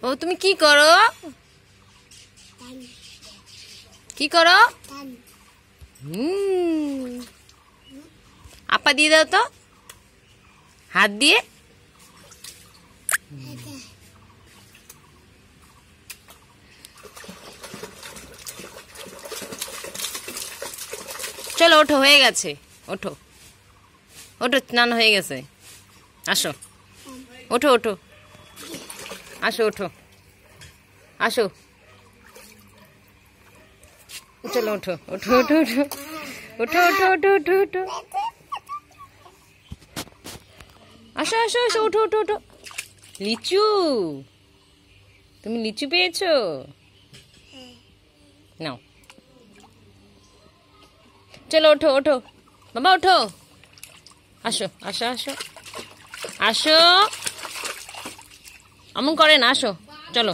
ও তুমি কি করো? কি করো? আপা দিয়ে দাও তো, হাত দিয়ে। চলো ওঠো, হয়ে গেছে, ওঠো ওঠো, স্নান হয়ে গেছে। আসো, ওঠো ওঠো, আসো, ওঠো, আসো, চলো ওঠো ওঠো ওঠো ওঠো ওঠো ওঠো ওঠো ওঠো ওঠো, আসো আসো আসো, ওঠো ওঠো ওঠো। লিচু, তুমি লিচু পেয়েছো? নাও, চলো ওঠো ওঠো বাবা, ওঠো, আসো আসো আসো আসো, এমন করে না, আসো, চলো,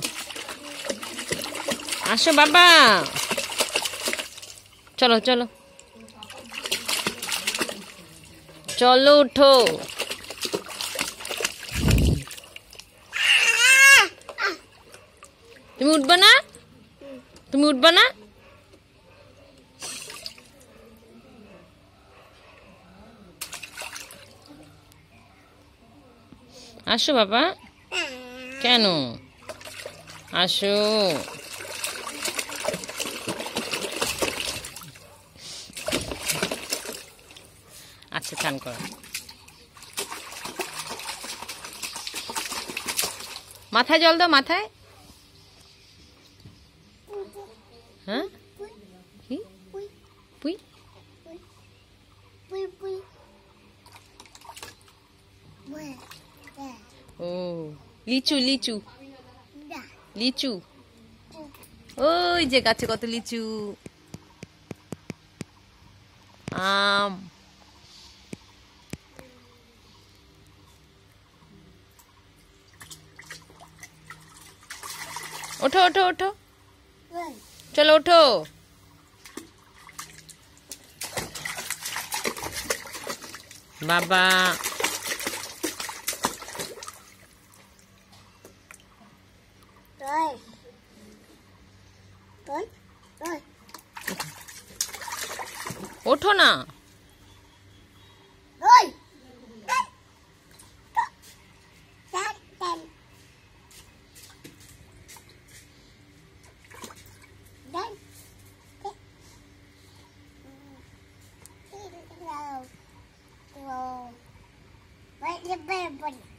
আসো বাবা, চলো চলো, চলো উঠো। তুমি উঠবা না? তুমি উঠবা না? আসো বাবা, কেন? আসো, আচ্ছা, চান করো, মাথায় জল দাও, মাথায়। হ্যাঁ, কি? পুই? ও, লিচু লিচু লিচু, ওই যে গাছে কত লিচু, আম। ওঠো ওঠো ওঠো, চলো ওঠো। বাবা, ওঠো না। Wait,